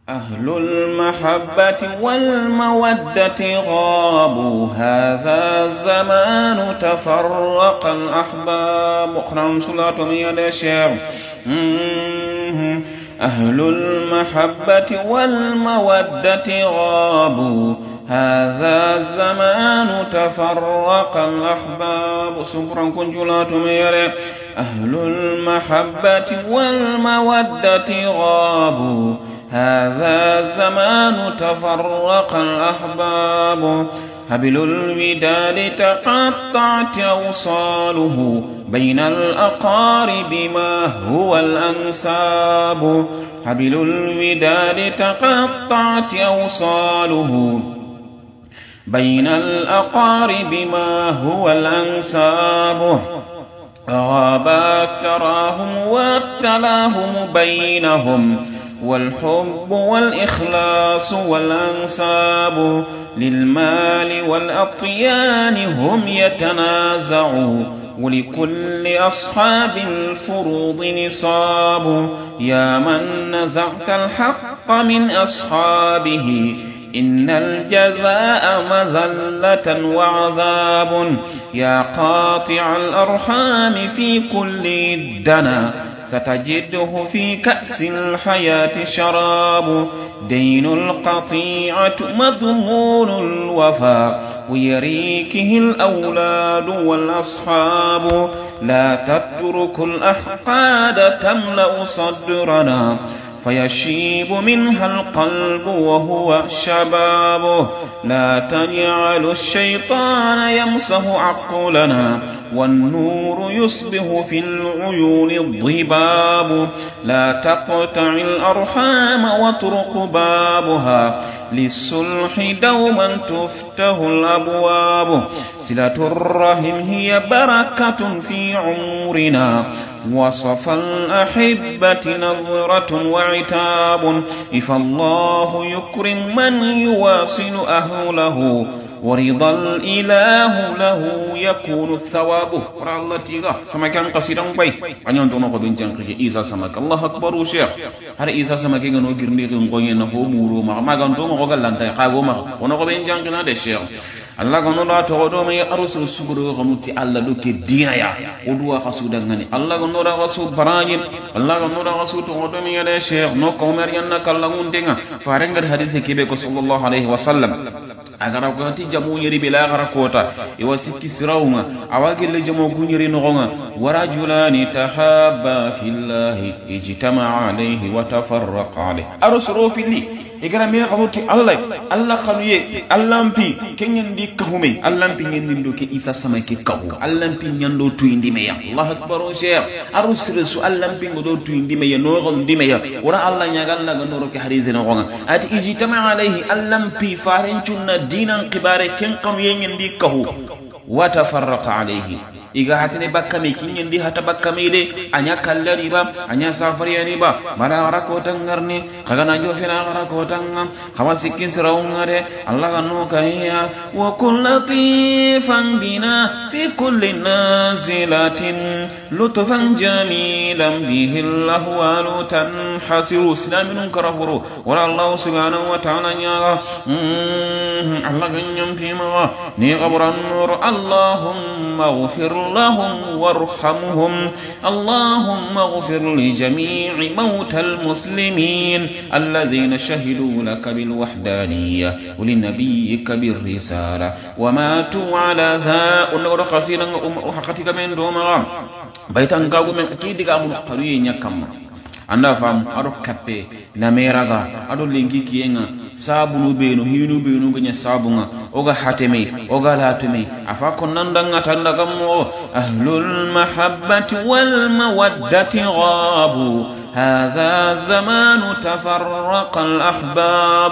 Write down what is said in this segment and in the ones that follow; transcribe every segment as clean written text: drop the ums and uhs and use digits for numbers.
أهل المحبة والمودة غابوا، هذا الزمان تفرق الأحباب. اقرأ صلاة يا شيخ. أهل المحبة والمودة غابوا، هذا الزمان تفرق الأحباب. سكرا كنجلات ميري. أهل المحبة والمودة غابوا، هذا الزمان تفرق الأحباب. هبل الوداد تقطعت أوصاله، بين الأقارب ما هو الأنساب. هبل الوداد تقطعت أوصاله، بين الأقارب ما هو الأنساب. غابت تراهم والتلاهم بينهم، والحب والإخلاص والأنساب. للمال والأطيان هم يتنازعوا، ولكل أصحاب الفروض نصاب. يا من نزعت الحق من أصحابه، إن الجزاء مذلة وعذاب. يا قاطع الأرحام في كل الدنا، ستجده في كأس الحياة شراب. دين القطيعة مضمون الوفاء، ويريكه الأولاد والأصحاب. لا تترك الأحقاد تملأ صدرنا، فيشيب منها القلب وهو شباب. لا تجعل الشيطان يمسه عقلنا، والنور يصبح في العيون الضباب. لا تقطع الأرحام واطرق بابها، للصلح دوما تفتح الأبواب. صلة الرحم هي بركة في عمرنا، وصف الأحبة نظرة وعتاب. فالله يكرم من يواصل أهله، ورضا الإله له يكون الثواب. قرأ الله تيغا سمكان قصيرا بي أن ينتون خبين جانقك إيسا سمك. الله أكبر وشيخ. هر إيسا سمك يغنو جرنيك نقوين نفو مورو ما غنتو مغوغل لانتاي قاقو مغ ونقبين جانقنا دي شيخ. Allah gono la todo me arusul suguru gonuti Allah do ke dina ya odua khasuda ngani Allah gono la wasu barajin Allah gono la wasu to do me ya sheikh no ko mer yanna kallangun denga farengar hadith kebe ko sallallahu alaihi wasallam agara ko ti jamu yeri bila gara kota e wasiki sirawma awagel jamu gunyeri no gonga warajulani tahabba fillahi ijtama alayhi wa tafarraqa alayhi arusulu filli igara me xamuti Allah xanuye Allah mpi kenyen di kahume Allah mpi nyen ndo ke Isa sama ke kahu Allah mpi nyando tuyindi me ya Allah akbar o sheikh arusulu su Allah mpi ngodo tuyindi me ya no gon di me ya wala Allah nyagal la ngoro ke hadith no gonga ati ijtama alayhi Allah mpi faren chunna dinan qibare ken kam yenyen di kahu wa tafarraqa alayhi iga hatine bakkami kinyen di hata bakkami de anya kallari ba anya safari yani ba mara rako tangarni kaga na jo fina rako tangam khawasikin sirawngare Allah kanu kayya wa kullatifan bina fi kulli nazilatin lutfan jamilan bihi alahwalu tanhasiru islamin karafuru wa Allah subhanahu wa ta'ala nya Allah ganyam fima ni qabran nur Allahumma ighfir لهم وارحمهم اللهم اغفر لجميع موتى المسلمين الذين شهدوا لك بالوحدانية ولنبيك بالرسالة وماتوا على ذا ونور قصيرا وحقتك من دوما بيتان قاو من أكيد قاموا قلوين يكما anda fam ado kappe na meraga ado lengi kiyenga sabu no beno hinu beno ganya sabunga oga hateme oga lateme afa konandanga tanda gammo ahlul mahabbati wal mawaddati ghabu hadha zamanu tafarraqa al ahbab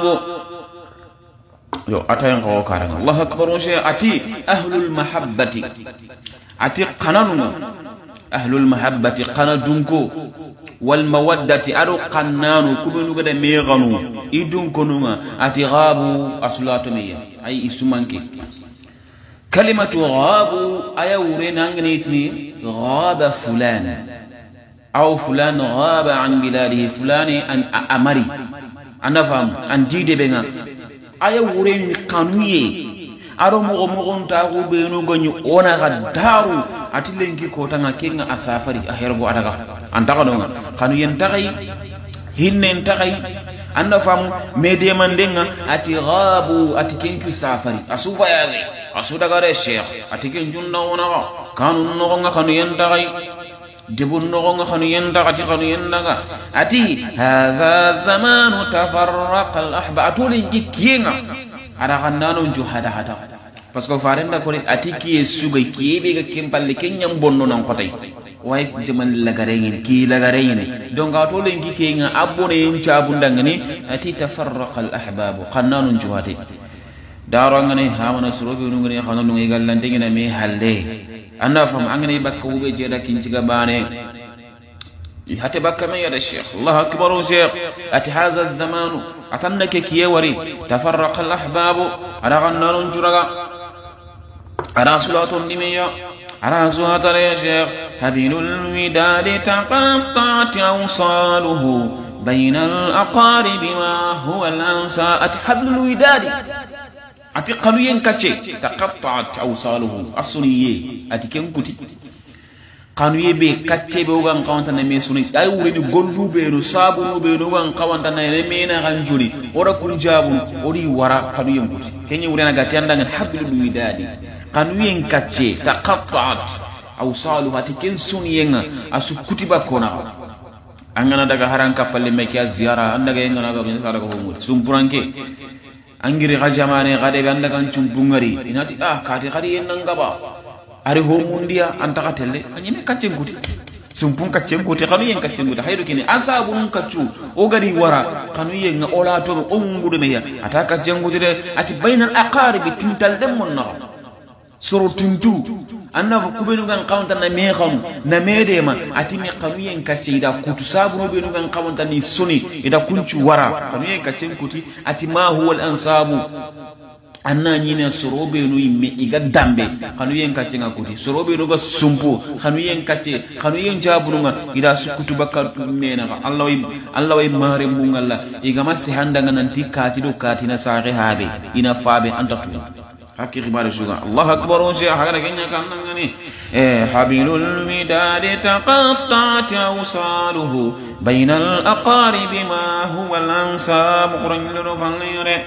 yo atayen ko karanga Allah akbar o shay ati ahlul mahabbati ati qananuna ahlul mahabbati qanadunko والمودة أرو قنانو كبنو قد ميغنو إدون كنوما أتغابو أصلاتمية أي إسمانكي كلمة غابو أيا ورين أنغنيتني غاب فلان أو فلان غاب عن بلاده فلان أن أمري أنا فهم أن جيد بينا أي ورين قانوني أرو مغمغن تاغو بينو غنيو أنا غدارو أتلينكي كوتانا كينا أسافري أهيرغو أدغا أنتاغا دونغا قانو ينتغي هن ينتغي أنا فهم ميدي من دينا أتي غابو أتي كينكي سافري أسوفا يازي أسو دغا الشيخ أتي كينجون نونا كانو نغنغا قانو ينتغي جبون نغنغا قانو ينتغا أتي هذا زمان تفرق الأحباب أتولينكي كينا ada kanano ju hada parce que farenda ko atiki e sugay kiebe ga kempalle kenyam bonno nan kotay way jaman lagarengen ki lagarengen donc ato lengi kenga abone en cabundangani ati tafarraqa al ahbab kanano ju hade daro ngani hamana surobe no ngani xanano ngi gallante ngina me halde anda fam angani bakka wube jeda kinciga bane حتى بكى من يد الشيخ الله أكبر شيخ أتي هذا الزمان أتنك كي وري تفرق الأحباب على غنان جرغا على صلاة النمية على صلاة يا شيخ هبيل الوداد تقطعت أوصاله بين الأقارب ما هو الأنسى أتي حبل الوداد أتي قلوين كتشي تقطعت أوصاله الصنية أتي كم كتي kanuye be kacce be ugan kawantana me suni ay wuri gondu be no sabu be no ugan kawantana me na ganjuri ora kunjabu ori wara kanuye nguti kenye wuri na gatanda ngan hablul widadi kanuye kacce taqatta'at awsalu hatiken suni yenga asu kutiba kona angana daga haranka palle meke ziyara andaga yenga naga bin sara ko humut sumpuranke angiri gajamane gade be andaga chumbungari inati kati kadi yenanga ba ari ho mundia antaka telle anyime kacce nguti sumpun kacce nguti kanu yen kacce nguti haydo kini asabun kaccu o gari wara kanu yen na ola to o ngudu me ya ataka kacce nguti de ati bainal aqarib tintal dem mon na soro tintu anna ko kubenu gan kawanta na me xam na mede ma ati mi kanu yen kacce ida kutu sabunu benu gan kawanta ni suni ida kuncu wara kanu yen kacce nguti ati ma huwa al ansabu anna nyine sorobe no yimme iga dambe kanu yen kacce ngakuti sorobe no ga sumpu kanu yen kacce kanu yen jabununga ida sukutu bakatu mena Allah way mare mungalla iga masi handanga nanti kati do kati na sare habe ina fabe antatu hakki khibare suga Allah akbar wa shay hagara kenya kannangani habilul midad taqatta'at awsaluhu bainal aqarib ma huwa al ansab qur'an fanire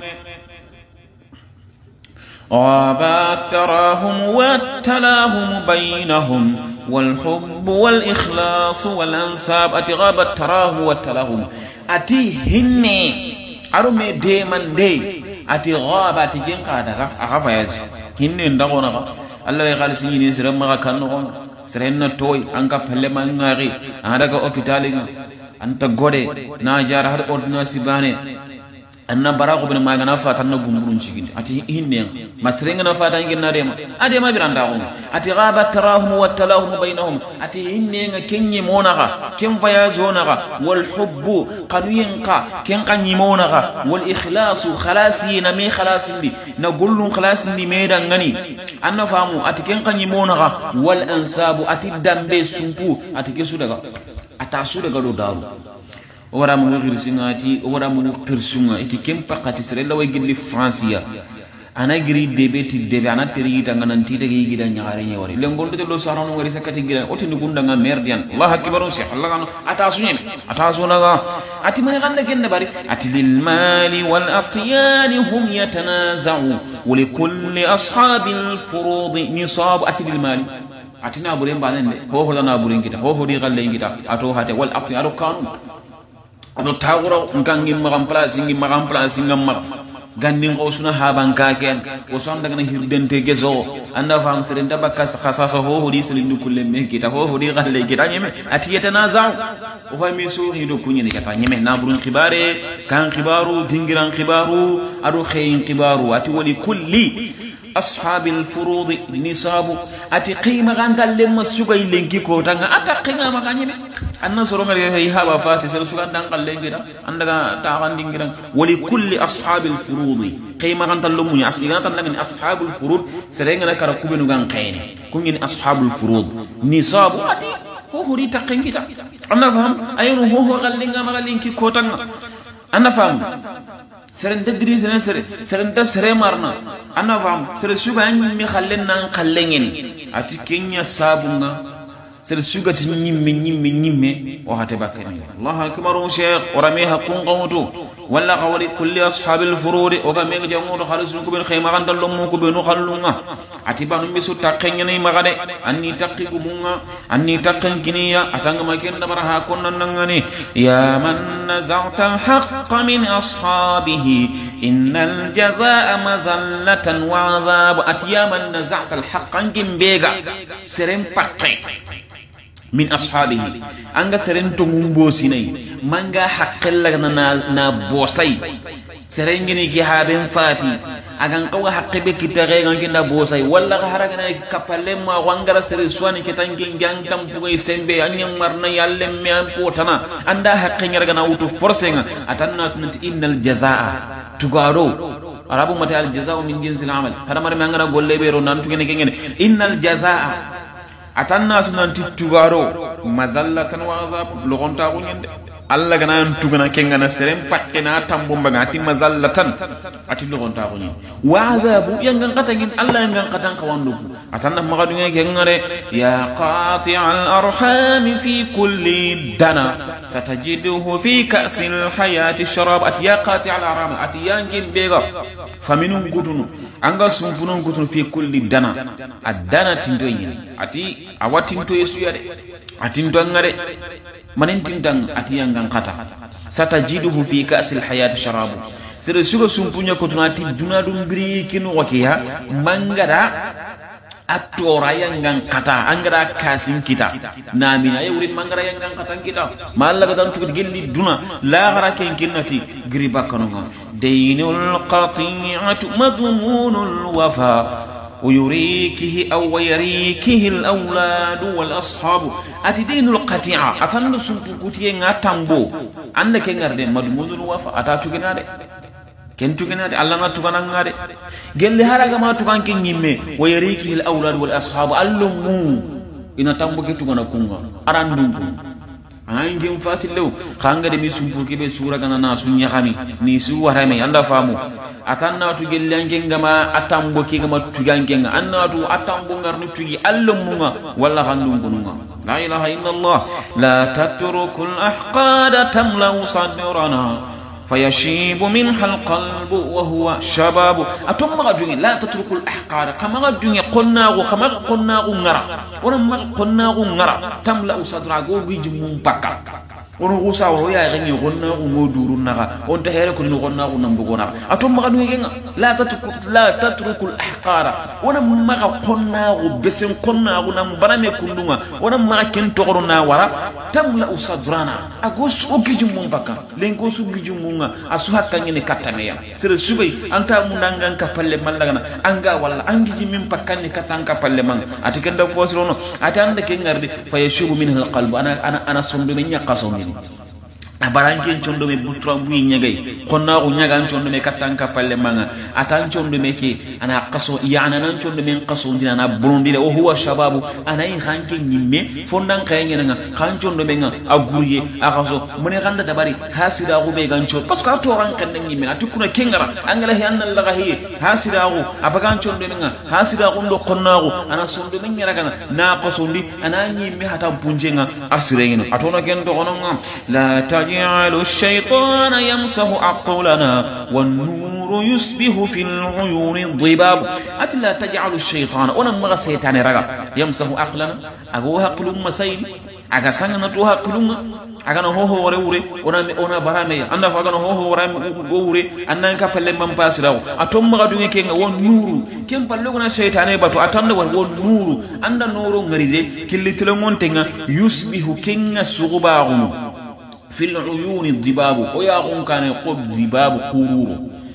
غابت تراهم والتلاهم بينهم والحب والإخلاص والأنساب أتي غابت تراهم والتلاهم أتي هني أرمي ديمن دي أتي غابت جن قادك أخاف يزي هني ندغونا الله يقال سيني سرما كانوا سرنا توي أنك بلما نغري أهدك أوبيتالي أنت غودي ناجار هذا أردنا سباني anna baraku bin magana fata na gumburun cikin ati hinne masrenga na fata ngin na dema ade ma biranda ko ati ghabat tarahum wa talahum bainahum ati hinne nga kenye monaga ken fayazonaga wal hubbu qadiyinqa ken qanyi monaga wal ikhlasu khalasina mi khalasindi na gullun khalasindi medan ngani anna famu ati ken qanyi monaga wal ansabu ati dambe sunku ati kesu daga atasu daga do daru ora mu girsinati ora mu tersunga iti kempa kati sere lawa gilli francia ana giri debeti debe ana teri tanga nanti de gi da nyaare nyawari lengol de lo sarano wari sakati gira otini gunda nga merdian Allah akbar si Allah kan atasuna ga ati mane ganda genne bari ati lil mali wal aqyan hum yatanaza'u wa li kulli ashabil furud nisab ati lil mali ati na bure mbalende ho na bure ngita ho di galle ngita ato hate wal aqyan ado kanu ado tawro ngangi magam place ngam gandin ko suna haban kaken o son daga na hirdente gezo anda fam sirin tabaka khasasa ho hodi sirin kulle me kita ho hodi galle kita nyeme ati yatanazau o fami so hido kunyi ni kata nyeme na burun khibare kan khibaru dingiran khibaru ado khayin khibaru ati wali kulli ashabil furud nisabu ati qima gandal lemma sugay lenki ko tanga ata qima maganyeme anna soro ngari hay haba fati sel sugan dangal lenki da andaga ta gandingiran wali kulli ashabil furud qima gandal lumu asbiga tan ngani ashabul furud serenga na kara kubenu gan qayni kungini ashabul furud nisabu ati ho hori taqin kita anna faham ayno ho gallinga magalinki kotanga anna faham seren tadri seren ta sere marna anna faham sere suga mi khallen nan khallengeni ati kenya sabunga sere suga ti nyimme wa hate bakani allah akbar sheikh orame hakun qawtu wala qawli kulli ashabil furud o ga mega jamudo khalisun ko ben khayma gandal mo ko benu khallunga ati banu bisu takkenya ni magade anni takkigu bunga anni takkan kiniya atanga maken damara ha konnan nangani ya man nazarta al-haqq min ashabihi innal jazaa madallatan wa adhab atiya man nazarta al-haqq angim bega serem pakke min ashabihi anga seren to ngumbo sinai manga haqqalla na bosai serengini ki haben fati agan qawa haqqe be kitare nginda bosai walla haraga na kapalle ma wangara sere swani kitangil gangam pugay sembe anyam marna yalle me an potana anda haqqe ngarga na wutu forcenga atanna tunti innal jazaa tugaro arabu mata al jazaa min jinsil amal hada mar me ngara golle be ro nan tugene kengene innal jazaa atanna tunanti tugaro madallatan wa azab logonta ko nyende alla gana tugana kengana serem pakkena tambumba ngati madallatan ati logonta ko nyende wa azabu yangan katangin alla yangan katang kawandu atanna magadunga kengare ya qati'al arham fi kulli dana satajiduhu fi ka'sil hayati sharab ati ya qati'al arham ati yangin bega faminum gutunu anga sunfunun gutunu fi kulli dana adana tindoyni ati awatin to yesu yade atin dangare manin tindang ati yangan kata satajiduhu fi ka'sil hayati sharabu sire sugo sumpunya ko tunati dunadum biri kinu wakiya mangara atora yangan kata angara kasin kita namina yuri mangara yangan kata kita malaga tan tukut gelli duna la gara ken kinnati giri bakkanonga daynul qati'atu madmunul wafa ويريكه أو ويريكه الأولاد والأصحاب أتدين القطيعة أتند سنتوكتي ناتامبو عندك نغرد مضمون الوفا أتاتو كنادي كنتو كنادي الله ناتو كنادي قال لي هراغا ما تكان كنيمي ويريكه الأولاد والأصحاب اللمو إنا تامبو كتو كنكونغا أراندوكو angin fatillo kanga de mi sumpu ke be sura kana na sunya khami ni su warame anda famu atanna tu gellange ngama atambo ke ngama tugange nga anna tu atambo ngarni tugi allum munga walla khandum kununga la ilaha illallah la tatrukul ahqada tamla sadrana فيشيب منها القلب وهو شباب أتم غجوني لا تترك الأحقاد كما غجوني قلناغ نرى ونما قلناغ نرى تملأ صدرك ويجمون بكا ونغوصا ويا غني قلناغ مودورنا وانت هيرك نغناغ نمبغونا أتم غجوني لا تترك الأحقاد ونما قلناغ بسم قلناغ نمبرمي كلنا ونما كنتغرنا ورا تملأ صدرنا أقوس ويجمون بكا لنقوس ويجمون asu hakkangi ni katameya sere subay anta munanga kapalle mallagana anga walla angiji min pakkanni katanka palle man atikenda fosrono atanda ke ngardi fayashubu min alqalb ana sombe men nyakaso min abaranken chondo me butra bui nyagay konna ko nyagan chondo me katanka palle manga atan chondo me ke ana qaso yana nan chondo me qaso dina na bondi o huwa shababu ana yi hanke nyimme fondan kayenge nga kan chondo me nga agurye akaso mune ganda dabari hasida go be gancho parce que to ran kan nyimme atukuna kengara angala hi anna la gahi hasida go abagan chondo me nga hasida go ndo konna go ana sondo me nyara kana na qaso ndi ana nyimme hata punjenga asirengino atona kendo ononga la يجعل الشيطان يمسح عقلنا والنور يصبح في العيون الضباب أتلا تجعل الشيطان ونما سيطان رغا يمسح عقلنا أقوها قلوم مسيد أغا سنغنا توها قلوم أغا نهوه وروري ona barame anda fa gano ho ram goure annan ka palle man pasiraw atom ma gadunge kenga won nuru kem palle gona shaytane batu atanda won nuru anda nuru ngaride kilitelo montenga yusbihu kenga sugubaru في العيون الضباب ويا كان يقب ضباب قرور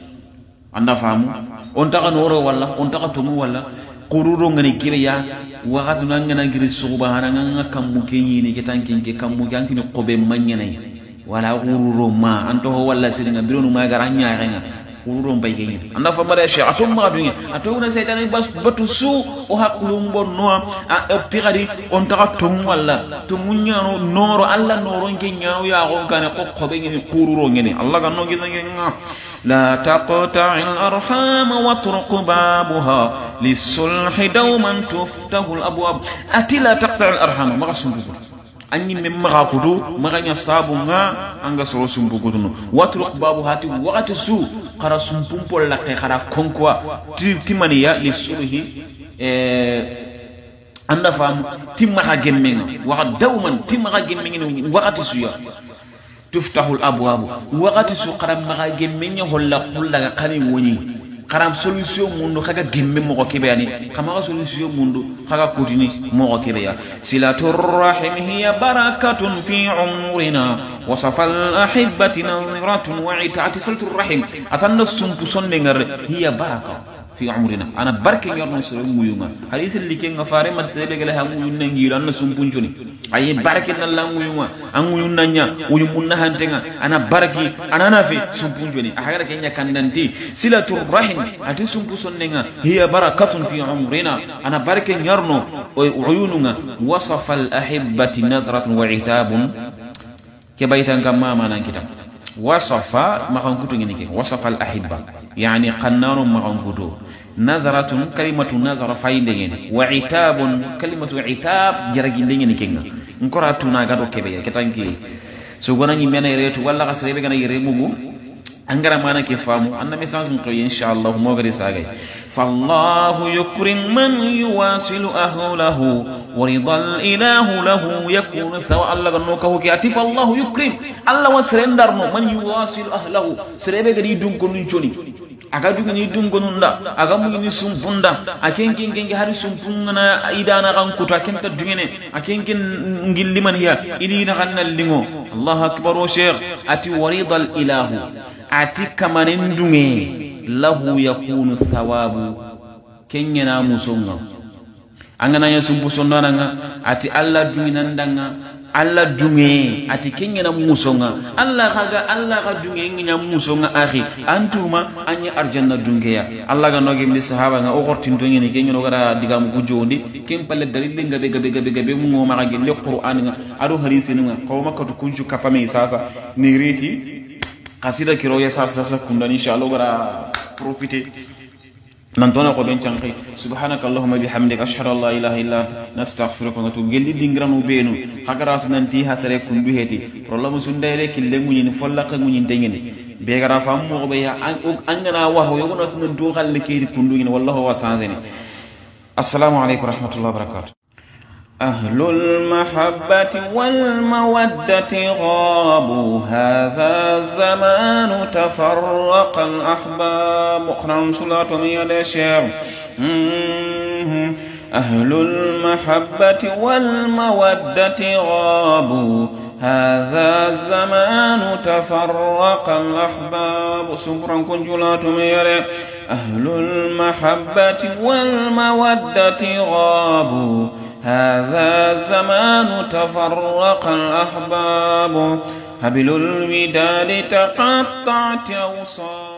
anda famu on taka noro walla on taka tomu walla qururo ngani kireya wakatu ngana ngiri subhana nganga kammu kenyi ni ketankin ke kammu ganti ni qobe manyane wala qururo ma anto ho walla siringa bironu ma garanya renga kururon bayyin anda fa mara shi atum ma dunya atuna seytane bas batu su o hakulum bonno a piradi on ta tum walla to munyano noro alla noro ngenyano ya gon kan ko khobe ngini kururo ngini Allah kan no gizanga la taqta'il arham wa turq babaha lisulhi dawman tuftahu al abwab atila taqta'il arham ma sumbu anyi mem maga kudu maganya sabu nga anga soro sumbu kudu no watruq babu hati wakati su qara sumpumpo la qara konkwa timaniya lisulhi anda fam timmaga gemmenga wa dawman timmaga gemmenga wakati suya tuftahul abwab wakati su qara maga gemmenya holla qulla qani woni qaram solution mundu khaga gemme mo ko kebani kama solution mundu khaga kutini mo ko kebeya silatur rahim hiya barakatun fi umrina wa safal ahibbati nadhiratun wa ita'ati silatur rahim atanna sumpu sonne ngar hiya baraka fi umrina ana barke nyorno sere muyunga hadith li ke ngafare mat sebe gele ha muyun nangiro anna sumpunjuni ayi barke na la muyunga an muyun nanya uyu munna hantenga ana barki ana nafi sumpunjuni ahara kenya kandanti silatur rahim ati sumpu sonnenga hiya barakatun fi umrina ana barke nyorno uyununga wasafa al ahibbati nadratun wa itabun ke baytan gamma manan kitab wasafa makankutu ngini ke wasafa al ahibba yani qannarun makankutu nadratun kalimatu nazara faide ngene wa itabun kalimatu itab jaraginde ngene kenga ngora tuna gado kebe ketanki so gona ngi mena retu walla kasrebe gana yere mugu angara mana ke famu anna message ko inshallah mo gari sagay fallahu yukrim man yuwasilu ahlahu wa ridal ilahu lahu yakun thawa Allah ganno ko ki atif Allah yukrim Allah wasrendarno man yuwasilu ahlahu serebe gadi dun ko nun choni aga dugini dun ko nunda aga mugini sumpunda akenkin gengi hari sumpungana idana kan kuta kenta dungene akenkin ngilliman hiya idina kannal lingo Allah akbar o sheikh ati waridal ilahu ati kamanin dunge lahu yakunu thawabu kenyana musonga angana ya sumpu sondana ati Allah dunginandanga Allah dunge ati kenyana musonga Allah ga dunge nya musonga akhi antuma anya arjanna dunge ya Allah ga noge mi sahaba nga o kortin to ngene kenyano gara digam ko jondi kem palle dalil gabe mu ngoma ga le qur'an nga adu hadithi nga ko makatu kunju kapame sasa ni reti qasida kiro ya sasa kunda inshallah gara profiter nantona ko ben canki subhanaka allahumma bihamdika ashhadu an la ilaha illa anta nastaghfiruka wa natubu gelli dingranu benu khagara nanti hasare kundu heti problème sundayre kille munyini follaka munyin tengeni be gara fam mo be ya angana wa ho yogo not nan do xal ke kundu ni wallahu wa sanzeni assalamu alaykum wa rahmatullahi wa barakatuh أهل المحبة والمودة غابوا هذا الزمان تفرق الأحباب أخرى صلاة من الشعر أهل المحبة والمودة غابوا هذا الزمان تفرق الأحباب سبرا كنجلات من أهل المحبة والمودة غابوا هذا زمان تفرق الأحباب هبل الوداد تقطعت أوصال